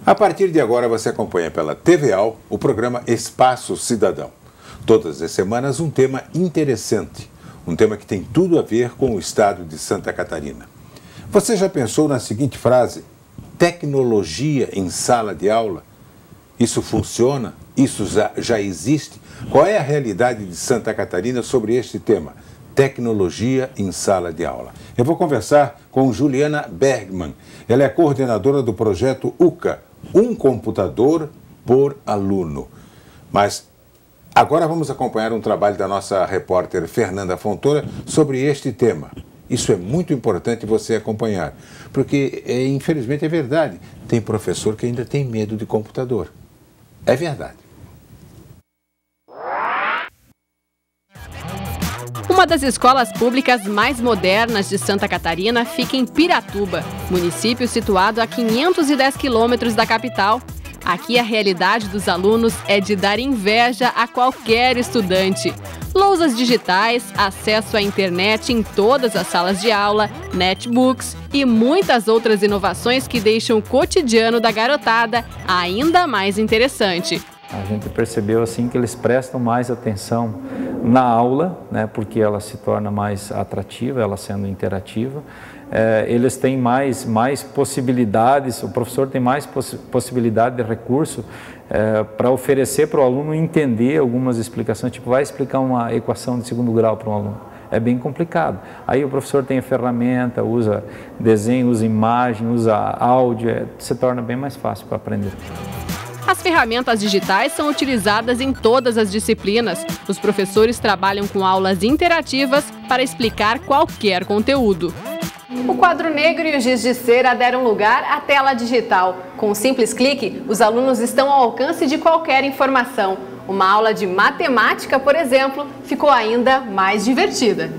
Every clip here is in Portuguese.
A partir de agora você acompanha pela TVAL o programa Espaço Cidadão. Todas as semanas um tema interessante, um tema que tem tudo a ver com o estado de Santa Catarina. Você já pensou na seguinte frase: tecnologia em sala de aula? Isso funciona? Isso já existe? Qual é a realidade de Santa Catarina sobre este tema? Tecnologia em sala de aula. Eu vou conversar com Juliana Bergman. Ela é coordenadora do projeto UCA, Um Computador por Aluno. Mas agora vamos acompanhar um trabalho da nossa repórter Fernanda Fontoura sobre este tema. Isso é muito importante você acompanhar, porque infelizmente é verdade. Tem professor que ainda tem medo de computador. É verdade. Uma das escolas públicas mais modernas de Santa Catarina fica em Piratuba, município situado a 510 quilômetros da capital. Aqui a realidade dos alunos é de dar inveja a qualquer estudante. Lousas digitais, acesso à internet em todas as salas de aula, netbooks e muitas outras inovações que deixam o cotidiano da garotada ainda mais interessante. A gente percebeu assim que eles prestam mais atenção na aula, né, porque ela se torna mais atrativa, ela sendo interativa. Eles têm mais possibilidades, o professor tem mais possibilidade de recurso para oferecer para o aluno entender algumas explicações, tipo, vai explicar uma equação de segundo grau para um aluno. É bem complicado. Aí o professor tem a ferramenta, usa desenho, usa imagem, usa áudio, se torna bem mais fácil para aprender. As ferramentas digitais são utilizadas em todas as disciplinas. Os professores trabalham com aulas interativas para explicar qualquer conteúdo. O quadro negro e o giz de cera deram lugar à tela digital. Com um simples clique, os alunos estão ao alcance de qualquer informação. Uma aula de matemática, por exemplo, ficou ainda mais divertida.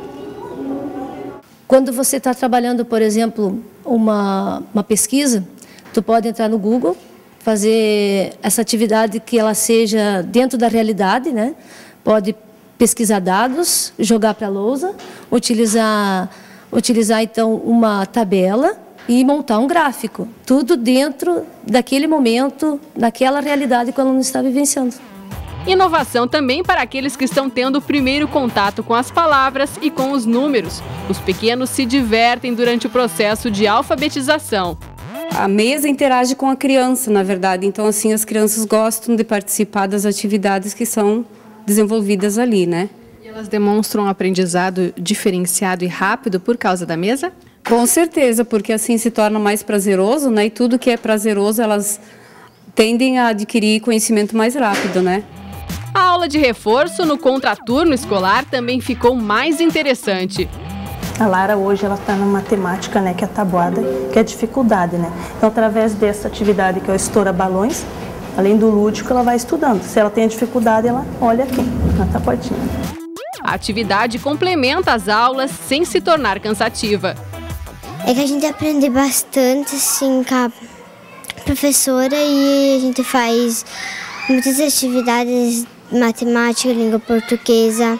Quando você está trabalhando, por exemplo, uma pesquisa, tu pode entrar no Google, fazer essa atividade que ela seja dentro da realidade, né? Pode pesquisar dados, jogar para a lousa, utilizar então uma tabela e montar um gráfico. Tudo dentro daquele momento, daquela realidade que o aluno está vivenciando. Inovação também para aqueles que estão tendo o primeiro contato com as palavras e com os números. Os pequenos se divertem durante o processo de alfabetização. A mesa interage com a criança, na verdade. Então, assim, as crianças gostam de participar das atividades que são desenvolvidas ali, né? E elas demonstram um aprendizado diferenciado e rápido por causa da mesa? Com certeza, porque assim se torna mais prazeroso, né? E tudo que é prazeroso, elas tendem a adquirir conhecimento mais rápido, né? A aula de reforço no contraturno escolar também ficou mais interessante. A Lara hoje ela está na matemática, né, que é a tabuada, que é a dificuldade, né? Então, através dessa atividade que é o estoura balões, além do lúdico, ela vai estudando. Se ela tem a dificuldade, ela olha aqui, na tabuadinha. A atividade complementa as aulas sem se tornar cansativa. É que a gente aprende bastante, assim, com a professora e a gente faz muitas atividades, matemática, língua portuguesa.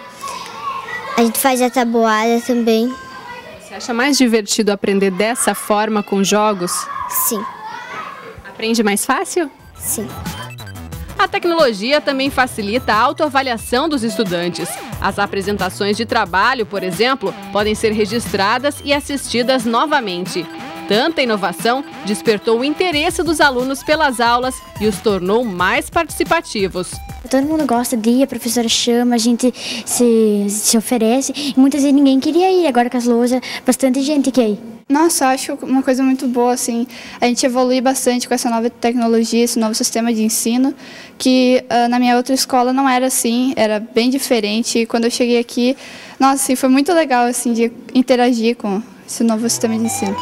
A gente faz a tabuada também. Você acha mais divertido aprender dessa forma com jogos? Sim. Aprende mais fácil? Sim. A tecnologia também facilita a autoavaliação dos estudantes. As apresentações de trabalho, por exemplo, podem ser registradas e assistidas novamente. Tanta inovação despertou o interesse dos alunos pelas aulas e os tornou mais participativos. Todo mundo gosta de ir, a professora chama, a gente se oferece. E muitas vezes ninguém queria ir, agora com as lousas, bastante gente quer ir. Nossa, eu acho uma coisa muito boa, assim, a gente evolui bastante com essa nova tecnologia, esse novo sistema de ensino, que na minha outra escola não era assim, era bem diferente. E quando eu cheguei aqui, nossa, assim, foi muito legal, assim, de interagir com esse novo sistema de ensino.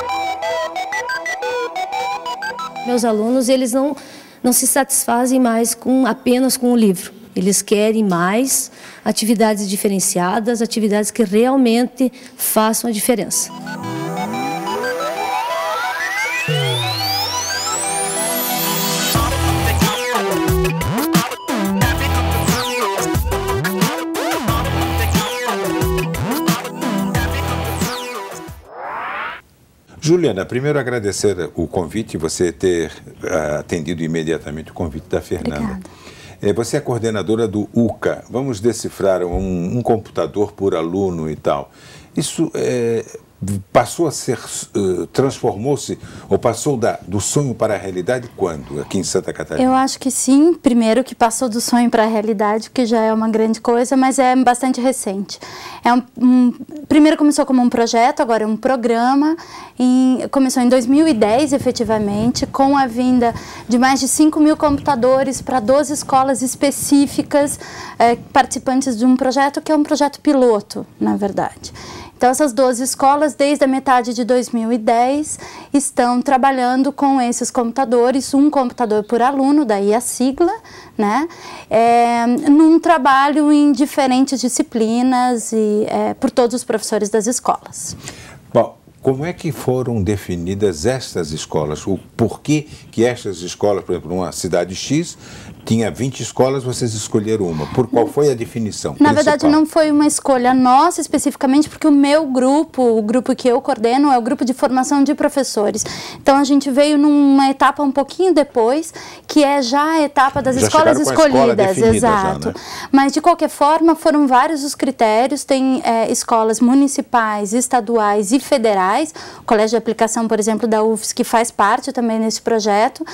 Meus alunos, eles não se satisfazem mais apenas com o livro. Eles querem mais atividades diferenciadas, atividades que realmente façam a diferença. Juliana, primeiro agradecer o convite, você ter atendido imediatamente o convite da Fernanda. Obrigada. Você é coordenadora do UCA. Vamos decifrar um computador por aluno e tal. Isso passou a ser, transformou-se ou passou do sonho para a realidade quando, aqui em Santa Catarina? Eu acho que sim, primeiro que passou do sonho para a realidade, que já é uma grande coisa, mas é bastante recente. Primeiro começou como um projeto, agora é um programa, começou em 2010 efetivamente, com a vinda de mais de 5.000 computadores para 12 escolas específicas, participantes de um projeto que é um projeto piloto, na verdade. Então, essas 12 escolas, desde a metade de 2010, estão trabalhando com esses computadores, um computador por aluno, daí a sigla, né? Num trabalho em diferentes disciplinas e por todos os professores das escolas. Bom, como é que foram definidas estas escolas? O porquê que estas escolas, por exemplo, numa cidade X, tinha 20 escolas, vocês escolheram uma. Qual foi a definição? Na verdade, não foi uma escolha nossa especificamente, porque o meu grupo, o grupo que eu coordeno, é o grupo de formação de professores. Então, a gente veio numa etapa um pouquinho depois, que é já a etapa das escolas escolhidas. Exato. Já, né? Mas, de qualquer forma, foram vários os critérios. Tem escolas municipais, estaduais e federais. O Colégio de Aplicação, por exemplo, da UFSC, que faz parte também nesse projeto.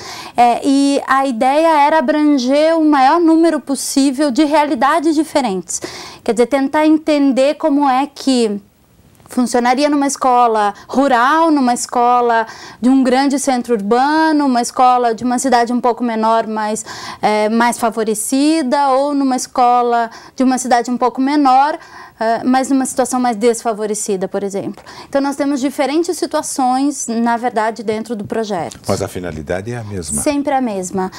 E a ideia era abranger o maior número possível de realidades diferentes. Quer dizer, tentar entender como é que funcionaria numa escola rural, numa escola de um grande centro urbano, uma escola de uma cidade um pouco menor, mais favorecida, ou numa escola de uma cidade um pouco menor, mas numa situação mais desfavorecida, por exemplo. Então, nós temos diferentes situações, na verdade, dentro do projeto. Mas a finalidade é a mesma? Sempre a mesma.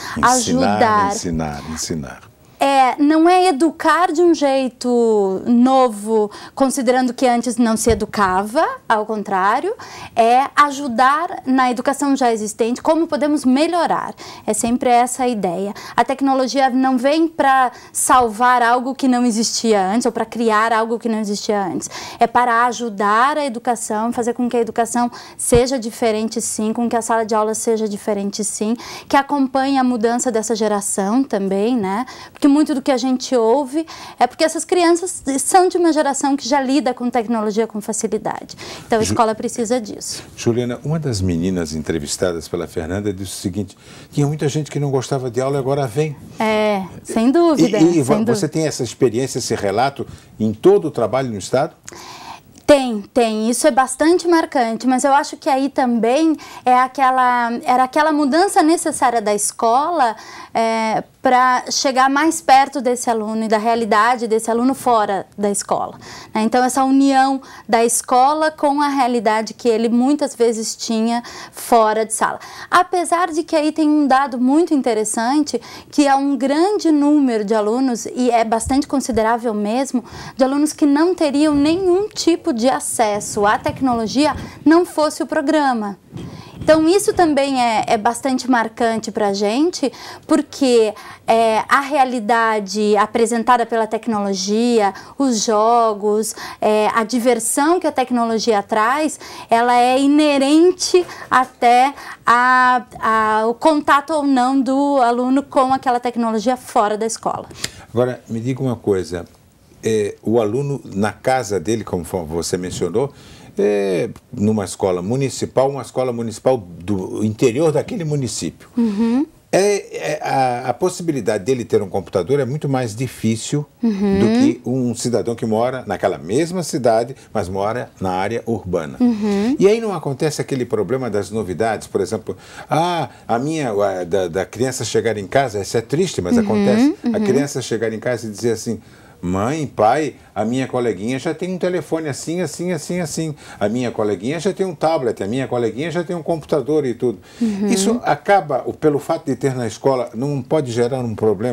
Ensinar. Não é educar de um jeito novo, considerando que antes não se educava, ao contrário, é ajudar na educação já existente, como podemos melhorar. É sempre essa a ideia. A tecnologia não vem para salvar algo que não existia antes, ou para criar algo que não existia antes. É para ajudar a educação, fazer com que a educação seja diferente sim, com que a sala de aula seja diferente sim, que acompanhe a mudança dessa geração também, né? Porque muito do que a gente ouve é porque essas crianças são de uma geração que já lida com tecnologia com facilidade. Então, a escola precisa disso. Juliana, uma das meninas entrevistadas pela Fernanda disse o seguinte: tinha muita gente que não gostava de aula e agora vem. Sem dúvida. E você tem essa experiência, esse relato em todo o trabalho no Estado? Tem. Isso é bastante marcante, mas eu acho que aí também era aquela mudança necessária da escola para chegar mais perto desse aluno e da realidade desse aluno fora da escola, né? Então, essa união da escola com a realidade que ele muitas vezes tinha fora de sala. Apesar de que aí tem um dado muito interessante, que é um grande número de alunos, e é bastante considerável mesmo, de alunos que não teriam nenhum tipo de acesso à tecnologia, não fosse o programa. Então, isso também é bastante marcante para a gente, porque a realidade apresentada pela tecnologia, os jogos, a diversão que a tecnologia traz, ela é inerente até ao contato ou não do aluno com aquela tecnologia fora da escola. Agora, me diga uma coisa, o aluno na casa dele, como você mencionou, numa escola municipal, do interior daquele município. Uhum. A possibilidade dele ter um computador é muito mais difícil do que um cidadão que mora naquela mesma cidade, mas mora na área urbana. E aí não acontece aquele problema das novidades, por exemplo, da criança chegar em casa, isso é triste, mas acontece, a criança chegar em casa e dizer assim: mãe, pai, a minha coleguinha já tem um telefone assim, assim, assim, assim. A minha coleguinha já tem um tablet, a minha coleguinha já tem um computador e tudo. Isso acaba, pelo fato de ter na escola, não pode gerar um problema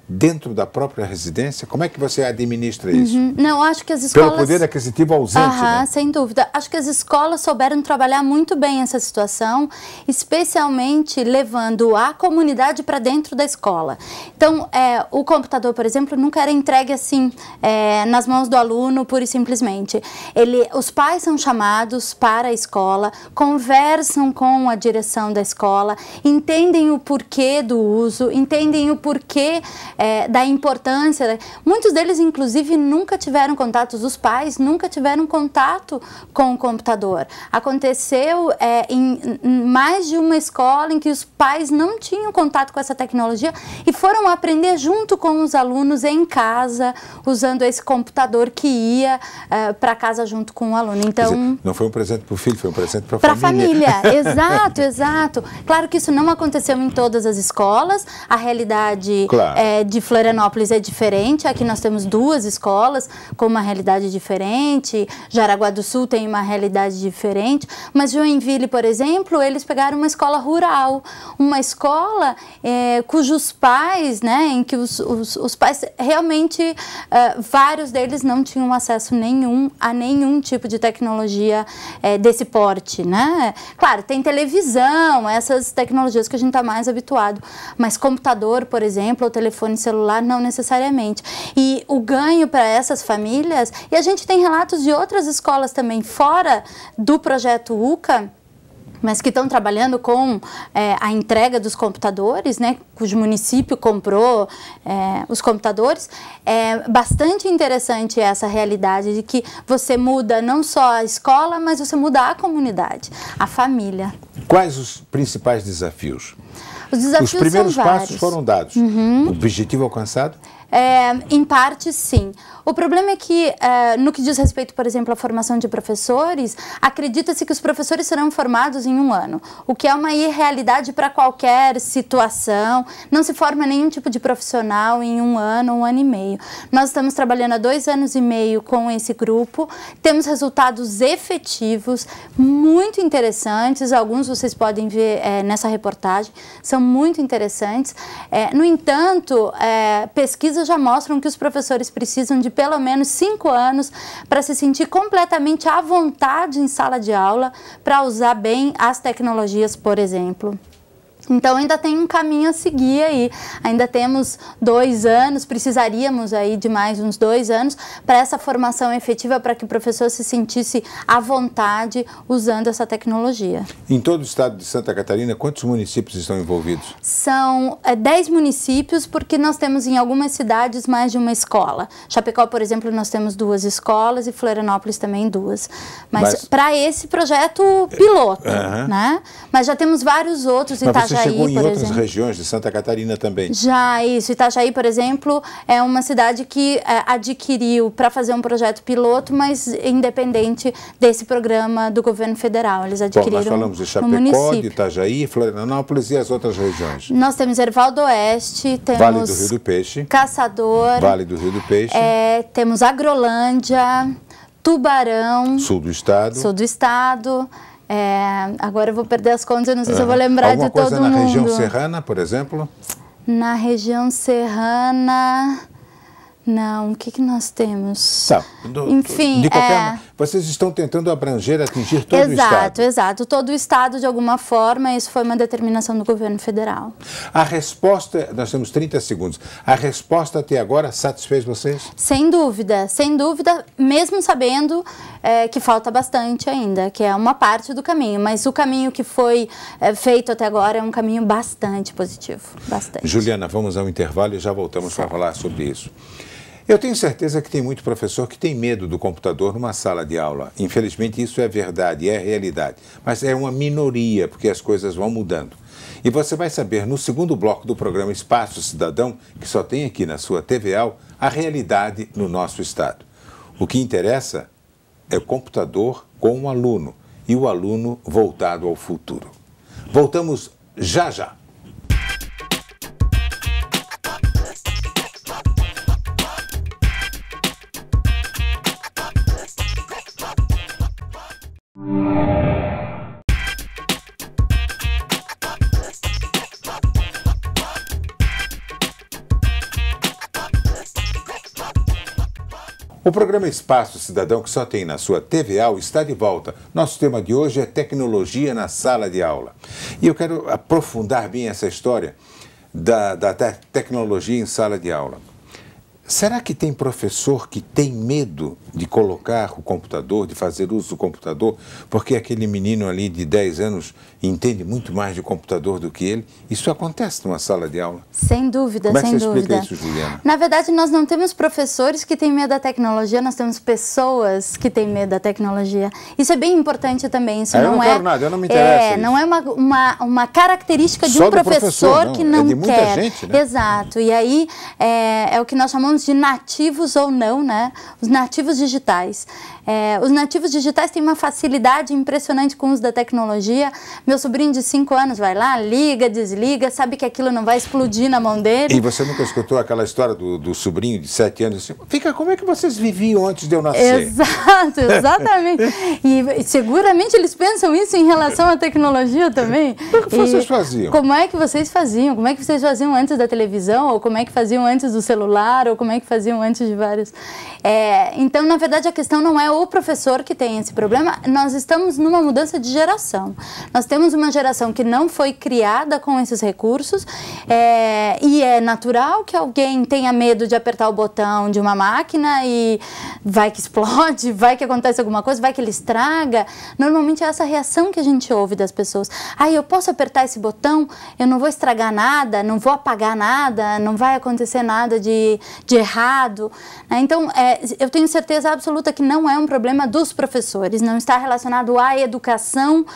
dentro da própria residência? Como é que você administra isso? Não, acho que as escolas... Pelo poder aquisitivo ausente, né? Sem dúvida. Acho que as escolas souberam trabalhar muito bem essa situação, especialmente levando a comunidade para dentro da escola. Então, o computador, por exemplo, nunca era entregue assim, nas mãos do aluno, pura e simplesmente. Os pais são chamados para a escola, conversam com a direção da escola, entendem o porquê do uso, entendem o porquê da importância. Muitos deles, inclusive, nunca tiveram contato, os pais nunca tiveram contato com o computador. Aconteceu em mais de uma escola em que os pais não tinham contato com essa tecnologia e foram aprender junto com os alunos em casa, usando esse computador que ia para casa junto com o aluno. Então, quer dizer, não foi um presente para o filho, foi um presente para a família. Exato, exato. Claro que isso não aconteceu em todas as escolas, a realidade de Florianópolis é diferente. Aqui nós temos 2 escolas com uma realidade diferente, Jaraguá do Sul tem uma realidade diferente, mas Joinville, por exemplo, eles pegaram uma escola rural, uma escola cujos pais, né, em que os pais realmente, vários deles não tinham acesso nenhum a nenhum tipo de tecnologia desse porte, né? Claro, tem televisão, essas tecnologias que a gente está mais habituado, mas computador, por exemplo, ou telefone celular, não necessariamente. E o ganho para essas famílias, e a gente tem relatos de outras escolas também fora do projeto UCA, mas que estão trabalhando com a entrega dos computadores, né, cujo município comprou os computadores. É bastante interessante essa realidade de que você muda não só a escola, mas você muda a comunidade, a família. Quais os principais desafios? Os desafios Os primeiros são passos vários. foram dados. O objetivo alcançado? Em parte, sim. O problema é que, no que diz respeito, por exemplo, à formação de professores, acredita-se que os professores serão formados em 1 ano, o que é uma irrealidade para qualquer situação. Não se forma nenhum tipo de profissional em 1 ano, 1 ano e meio. Nós estamos trabalhando há 2 anos e meio com esse grupo, temos resultados efetivos, muito interessantes, alguns vocês podem ver nessa reportagem, são muito interessantes. No entanto, pesquisas já mostram que os professores precisam de pelo menos 5 anos para se sentir completamente à vontade em sala de aula, para usar bem as tecnologias, por exemplo. Então ainda tem um caminho a seguir aí, ainda temos 2 anos, precisaríamos aí de mais uns 2 anos para essa formação efetiva, para que o professor se sentisse à vontade usando essa tecnologia. Em todo o estado de Santa Catarina, quantos municípios estão envolvidos? São 10 municípios, porque nós temos em algumas cidades mais de uma escola. Chapecó, por exemplo, nós temos 2 escolas e Florianópolis também 2. Mas para esse projeto piloto, né? Mas já temos vários outros, Itajaí, você chegou em outras regiões de Santa Catarina também? Já, isso. Itajaí, por exemplo, é uma cidade que adquiriu para fazer um projeto piloto, mas independente desse programa do governo federal. Eles adquiriram. Nós falamos de Chapecó, de Itajaí, Florianópolis e as outras regiões. Nós temos Erval do Oeste, temos Vale do Rio do Peixe, Caçador, Vale do Rio do Peixe, temos Agrolândia, Tubarão, Sul do Estado. Sul do Estado. Agora eu vou perder as contas, eu não sei se eu vou lembrar de todo mundo. Alguma coisa na região serrana, por exemplo? Na região serrana... Não, o que nós temos? Tá. Enfim, de qualquer vocês estão tentando abranger, atingir todo o estado. Exato, todo o estado de alguma forma, isso foi uma determinação do governo federal. A resposta, nós temos 30 segundos, a resposta até agora satisfez vocês? Sem dúvida, mesmo sabendo que falta bastante ainda, que é uma parte do caminho, mas o caminho que foi feito até agora é um caminho bastante positivo, bastante. Juliana, vamos ao intervalo e já voltamos para falar sobre isso. Eu tenho certeza que tem muito professor que tem medo do computador numa sala de aula. Infelizmente, isso é verdade, é realidade. Mas é uma minoria, porque as coisas vão mudando. E você vai saber no segundo bloco do programa Espaço Cidadão, que só tem aqui na sua TVAL, a realidade no nosso estado. O que interessa é o computador com o aluno e o aluno voltado ao futuro. Voltamos já já. O programa Espaço Cidadão, que só tem na sua TVAL, está de volta. Nosso tema de hoje é tecnologia na sala de aula. E eu quero aprofundar bem essa história da tecnologia em sala de aula. Será que tem professor que tem medo de colocar o computador, de fazer uso do computador, porque aquele menino ali de 10 anos entende muito mais de computador do que ele? Isso acontece numa sala de aula? Sem dúvida, sem dúvida. Como é que você explica isso, Juliana? Na verdade, nós não temos professores que têm medo da tecnologia, nós temos pessoas que têm medo da tecnologia. Isso é bem importante também. Isso eu não quero nada, eu não me interessa. Não é uma característica de um professor que não é de muita quer. Gente, né? Exato. E aí é o que nós chamamos de nativos ou não, né? Os nativos digitais. Os nativos digitais têm uma facilidade impressionante com o uso da tecnologia. Meu sobrinho de 5 anos vai lá, liga, desliga, sabe que aquilo não vai explodir na mão dele. E você nunca escutou aquela história do sobrinho de 7 anos? Assim, como é que vocês viviam antes de eu nascer? Exato, exatamente. E seguramente eles pensam isso em relação à tecnologia também. O que vocês faziam? Como é que vocês faziam? Como é que vocês faziam antes da televisão? Ou como é que faziam antes do celular? Ou como é que faziam antes de vários... Então, na verdade, a questão não é o professor que tem esse problema. Nós estamos numa mudança de geração. Nós temos uma geração que não foi criada com esses recursos e é natural que alguém tenha medo de apertar o botão de uma máquina e vai que explode, vai que acontece alguma coisa, vai que ele estraga. Normalmente é essa reação que a gente ouve das pessoas. Eu posso apertar esse botão, eu não vou estragar nada, não vou apagar nada, não vai acontecer nada de errado. Então, eu tenho certeza absoluta que não é um problema dos professores, não está relacionado à educação,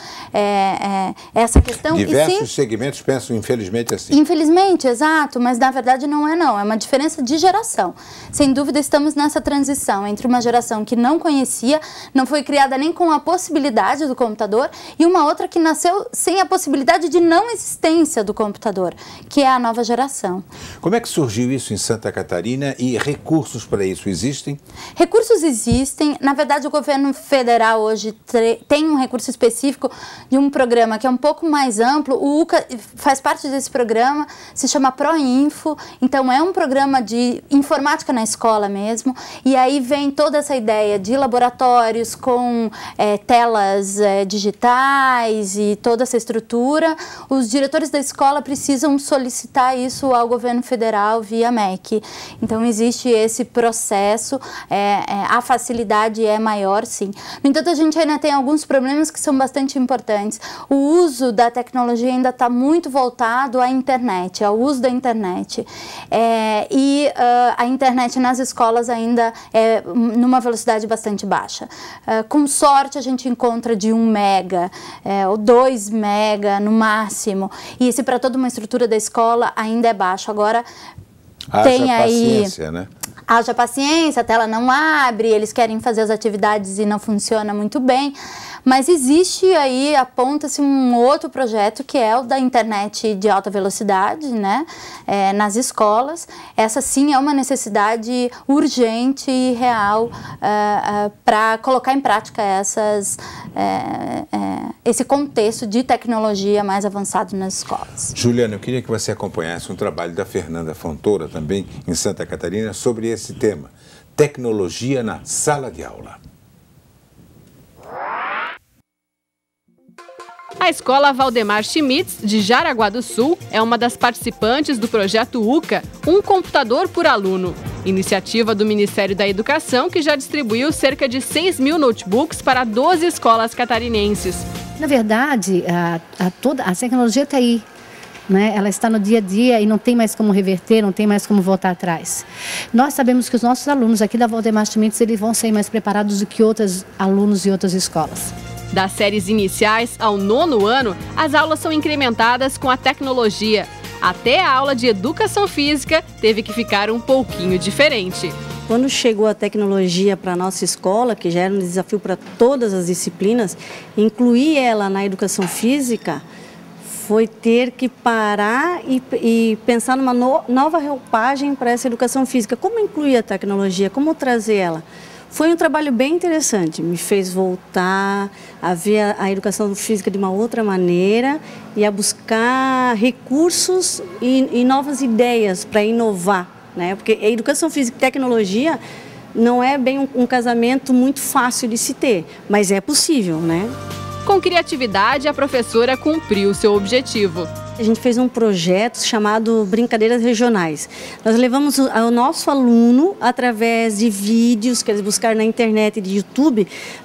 essa questão. Diversos segmentos pensam, infelizmente, assim. Infelizmente, exato, mas na verdade não, é uma diferença de geração. Sem dúvida, estamos nessa transição entre uma geração que não conhecia, não foi criada nem com a possibilidade do computador, e uma outra que nasceu sem a possibilidade de não existência do computador, que é a nova geração. Como é que surgiu isso em Santa Catarina e recursos para isso existem? Recursos existem. Na verdade, o governo federal hoje tem um recurso específico de um programa que é um pouco mais amplo. O UCA faz parte desse programa, se chama ProInfo. Então, é um programa de informática na escola mesmo. E aí vem toda essa ideia de laboratórios com telas digitais e toda essa estrutura. Os diretores da escola precisam solicitar isso ao governo federal via MEC. Então, existe esse processo, a facilidade é maior, sim. No entanto, a gente ainda tem alguns problemas que são bastante importantes. O uso da tecnologia ainda está muito voltado à internet, ao uso da internet. A internet nas escolas ainda é numa velocidade bastante baixa. Com sorte, a gente encontra de 1 mega ou 2 mega no máximo. E esse para toda uma estrutura da escola ainda é baixo. Agora, tem aí... paciência, né? Haja paciência, a tela não abre, eles querem fazer as atividades e não funciona muito bem. Mas existe aí, aponta-se um outro projeto que é o da internet de alta velocidade, né, nas escolas. Essa sim é uma necessidade urgente e real para colocar em prática esse contexto de tecnologia mais avançado nas escolas. Juliana, eu queria que você acompanhasse um trabalho da Fernanda Fontoura, também em Santa Catarina, sobre esse tema, tecnologia na sala de aula. A Escola Valdemar Schmitz, de Jaraguá do Sul, é uma das participantes do projeto UCA, Um Computador por Aluno, iniciativa do Ministério da Educação que já distribuiu cerca de 6.000 notebooks para 12 escolas catarinenses. Na verdade, a tecnologia está aí, né? Ela está no dia a dia e não tem mais como reverter, não tem mais como voltar atrás. Nós sabemos que os nossos alunos aqui da Valdemar Schmitz, eles vão sair mais preparados do que outros alunos de outras escolas. Das séries iniciais ao 9º ano, as aulas são incrementadas com a tecnologia. Até a aula de educação física teve que ficar um pouquinho diferente. Quando chegou a tecnologia para a nossa escola, que já era um desafio para todas as disciplinas, incluir ela na educação física foi ter que parar e pensar numa nova roupagem para essa educação física. Como incluir a tecnologia? Como trazer ela? Foi um trabalho bem interessante, me fez voltar a ver a educação física de uma outra maneira e a buscar recursos e novas ideias para inovar, né? Porque a educação física e tecnologia não é bem um casamento muito fácil de se ter, mas é possível, né? Com criatividade, a professora cumpriu seu objetivo. A gente fez um projeto chamado Brincadeiras Regionais. Nós levamos o nosso aluno, através de vídeos que eles buscaram na internet e de YouTube,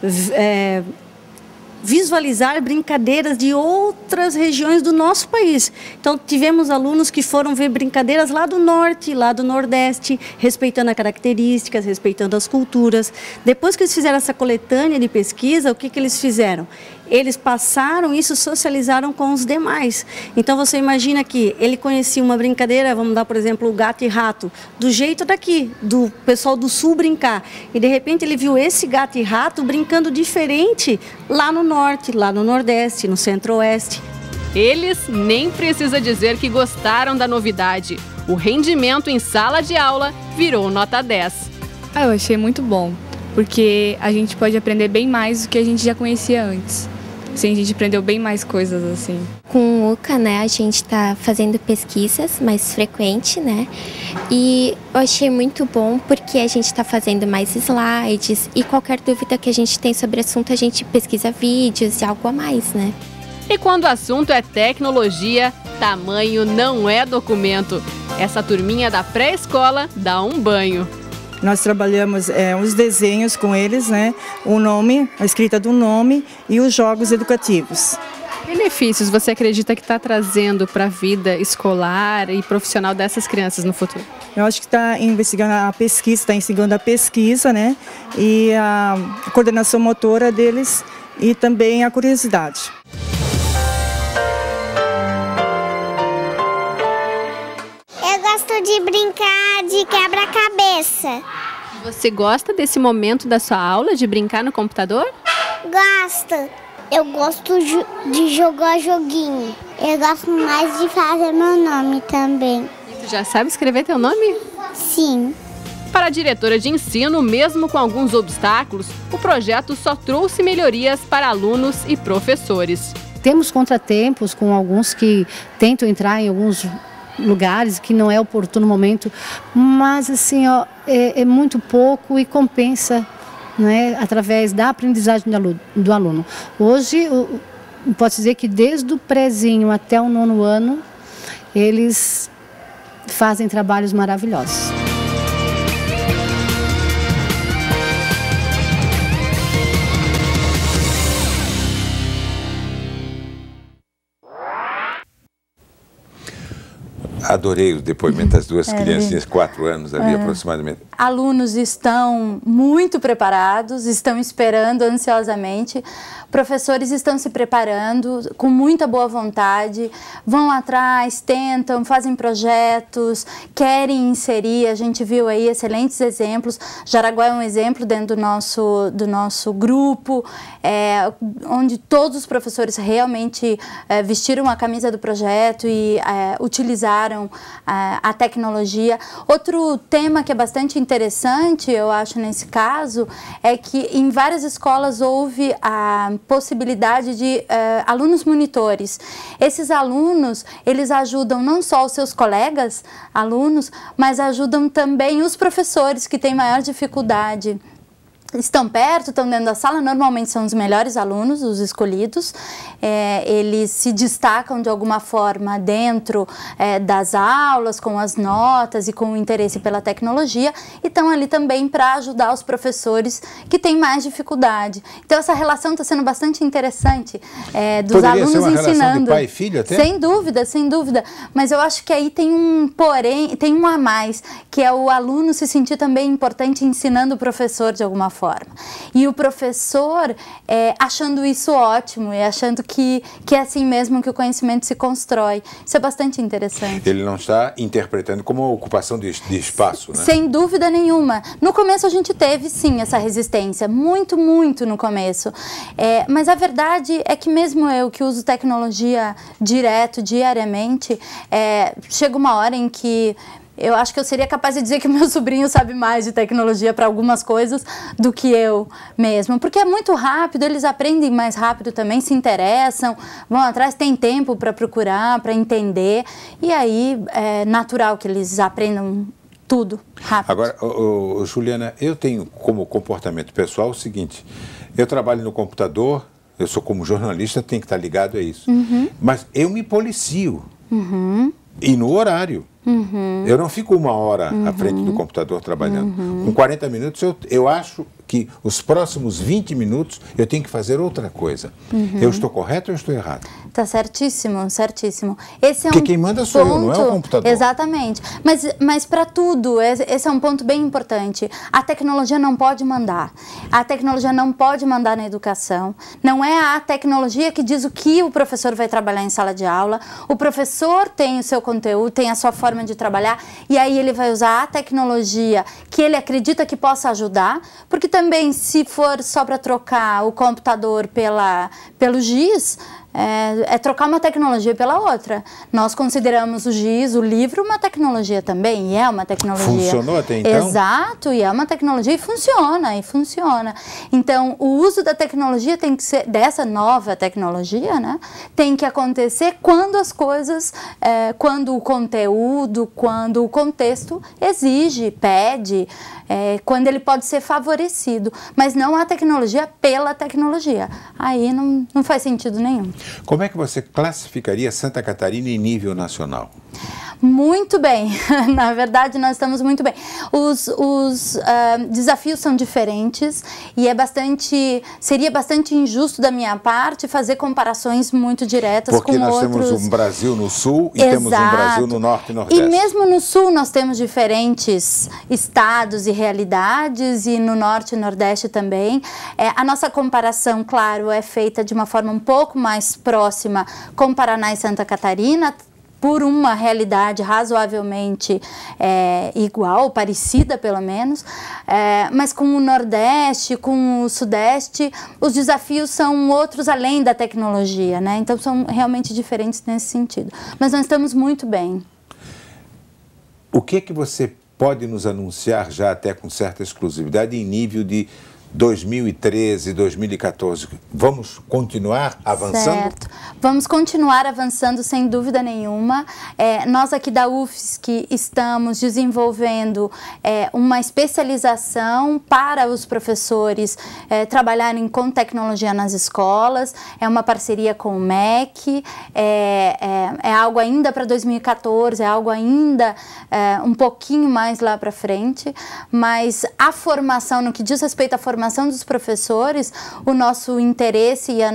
visualizar brincadeiras de outras regiões do nosso país. Então, tivemos alunos que foram ver brincadeiras lá do norte, lá do nordeste, respeitando as características, respeitando as culturas. Depois que eles fizeram essa coletânea de pesquisa, o que eles fizeram? Eles passaram isso, socializaram com os demais. Então, você imagina que ele conhecia uma brincadeira, vamos dar, por exemplo, o gato e rato, do jeito daqui, do pessoal do sul brincar. E, de repente, ele viu esse gato e rato brincando diferente lá no norte, lá no nordeste, no centro-oeste. Eles nem precisa dizer que gostaram da novidade. O rendimento em sala de aula virou nota 10. Eu achei muito bom, porque a gente pode aprender bem mais do que a gente já conhecia antes. Sim, a gente aprendeu bem mais coisas assim. Com o UCA, né, a gente está fazendo pesquisas mais frequente, né? E eu achei muito bom porque a gente está fazendo mais slides e qualquer dúvida que a gente tem sobre o assunto, a gente pesquisa vídeos e algo a mais, né? E quando o assunto é tecnologia, tamanho não é documento. Essa turminha da pré-escola dá um banho. Nós trabalhamos os desenhos com eles, né? O nome, a escrita do nome e os jogos educativos. Benefícios você acredita que está trazendo para a vida escolar e profissional dessas crianças no futuro? Eu acho que está investigando a pesquisa, está instigando a pesquisa, né? E a coordenação motora deles e também a curiosidade. Eu gosto de brincar de quebra-cabeça. Você gosta desse momento da sua aula de brincar no computador? Gosto. Eu gosto de jogar joguinho. Eu gosto mais de fazer meu nome também. E tu já sabe escrever teu nome? Sim. Para a diretora de ensino, mesmo com alguns obstáculos, o projeto só trouxe melhorias para alunos e professores. Temos contratempos com alguns que tentam entrar em alguns lugares que não é oportuno momento, mas assim, ó, é muito pouco e compensa, né, através da aprendizagem do aluno. Hoje, posso dizer que desde o prézinho até o 9º ano, eles fazem trabalhos maravilhosos. Adorei o depoimento das duas criancinhas, 4 anos ali aproximadamente. Alunos estão muito preparados, estão esperando ansiosamente. Professores estão se preparando com muita boa vontade, vão atrás, tentam, fazem projetos, querem inserir. A gente viu aí excelentes exemplos. Jaraguá é um exemplo dentro do nosso grupo, onde todos os professores realmente vestiram a camisa do projeto e utilizaram a tecnologia. Outro tema que é bastante interessante, eu acho, nesse caso, é que em várias escolas houve a possibilidade de alunos monitores. Esses alunos, eles ajudam não só os seus colegas, alunos, mas ajudam também os professores que têm maior dificuldade. Estão perto, estão dentro da sala, normalmente são os melhores alunos, os escolhidos. Eles se destacam de alguma forma dentro das aulas, com as notas e com o interesse pela tecnologia, e estão ali também para ajudar os professores que têm mais dificuldade. Então essa relação está sendo bastante interessante, dos Poderia alunos ser uma ensinando. relação de pai e filho até? Sem dúvida, sem dúvida. Mas eu acho que aí tem um porém, tem um a mais, que é o aluno se sentir também importante ensinando o professor de alguma forma. E o professor achando isso ótimo e achando que é assim mesmo que o conhecimento se constrói. Isso é bastante interessante. Ele não está interpretando como ocupação de espaço, né? Sem dúvida nenhuma. No começo a gente teve sim essa resistência, muito no começo. Mas a verdade é que mesmo eu que uso tecnologia diariamente, chega uma hora em que eu acho que eu seria capaz de dizer que o meu sobrinho sabe mais de tecnologia para algumas coisas do que eu mesmo. Porque é muito rápido, eles aprendem mais rápido também, se interessam, vão atrás, têm tempo para procurar, para entender. E aí é natural que eles aprendam tudo rápido. Agora, Juliana, eu tenho como comportamento pessoal o seguinte, eu trabalho no computador, eu sou como jornalista, tenho que estar ligado a isso, mas eu me policio, e no horário. Eu não fico 1 hora à frente do computador trabalhando. Com 40 minutos, eu acho que os próximos 20 minutos eu tenho que fazer outra coisa. Eu estou correto ou estou errado? Tá certíssimo, certíssimo. Esse é porque quem manda sou eu, não é o computador. Exatamente. Mas para tudo, esse é um ponto bem importante. A tecnologia não pode mandar. A tecnologia não pode mandar na educação. Não é a tecnologia que diz o que o professor vai trabalhar em sala de aula. O professor tem o seu conteúdo, tem a sua forma de trabalhar, e aí ele vai usar a tecnologia que ele acredita que possa ajudar, porque também se for só para trocar o computador pelo giz, é trocar uma tecnologia pela outra. Nós consideramos o giz, o livro, uma tecnologia também, e é uma tecnologia. Funcionou até então? Exato, e é uma tecnologia e funciona. Então, o uso da tecnologia tem que ser, dessa nova tecnologia, né, tem que acontecer quando as coisas, quando o conteúdo, quando o contexto exige, pede, quando ele pode ser favorecido, mas não a tecnologia pela tecnologia. Aí não faz sentido nenhum. Como é que você classificaria Santa Catarina em nível nacional? Muito bem, na verdade nós estamos muito bem. Os desafios são diferentes e seria bastante injusto da minha parte fazer comparações muito diretas porque com outros. Porque nós temos um Brasil no sul e Exato. temos um Brasil no norte e nordeste. E mesmo no sul nós temos diferentes estados e realidades, e no norte e nordeste também. A nossa comparação, claro, é feita de uma forma um pouco mais próxima com Paraná e Santa Catarina, por uma realidade razoavelmente igual, parecida pelo menos, mas com o Nordeste, com o Sudeste, os desafios são outros além da tecnologia, né? Então são realmente diferentes nesse sentido. Mas nós estamos muito bem. O que você pode nos anunciar já até com certa exclusividade em nível de 2013, 2014, vamos continuar avançando? Certo, vamos continuar avançando sem dúvida nenhuma. Nós aqui da UFSC estamos desenvolvendo uma especialização para os professores trabalharem com tecnologia nas escolas, é uma parceria com o MEC, é algo ainda para 2014, é algo ainda um pouquinho mais lá para frente, mas a formação, no que diz respeito à formação dos professores, o nosso interesse e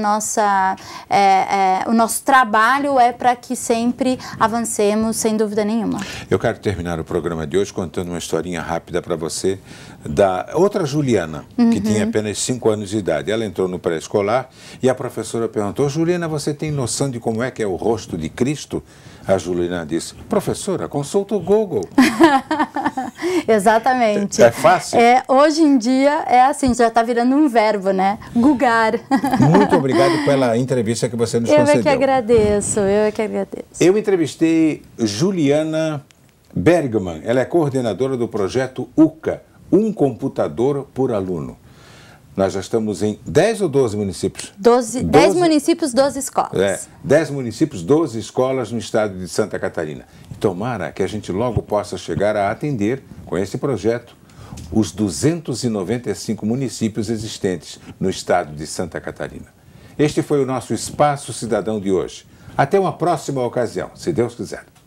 o nosso trabalho é para que sempre avancemos, sem dúvida nenhuma. Eu quero terminar o programa de hoje contando uma historinha rápida para você da outra Juliana, que tinha apenas 5 anos de idade. Ela entrou no pré-escolar e a professora perguntou: Juliana, você tem noção de como é que é o rosto de Cristo? A Juliana disse: professora, consulta o Google. Exatamente. É fácil? Hoje em dia é assim, já está virando um verbo, né? Gugar. Muito obrigado pela entrevista que você nos concedeu. Eu é que agradeço, Eu entrevistei Juliana Bergman, ela é coordenadora do projeto UCA, Um Computador por Aluno. Nós já estamos em 10 ou 12 municípios? 10 municípios, 12 escolas. 10 municípios, 12 escolas no estado de Santa Catarina. Tomara que a gente logo possa chegar a atender, com esse projeto, os 295 municípios existentes no estado de Santa Catarina. Este foi o nosso Espaço Cidadão de hoje. Até uma próxima ocasião, se Deus quiser.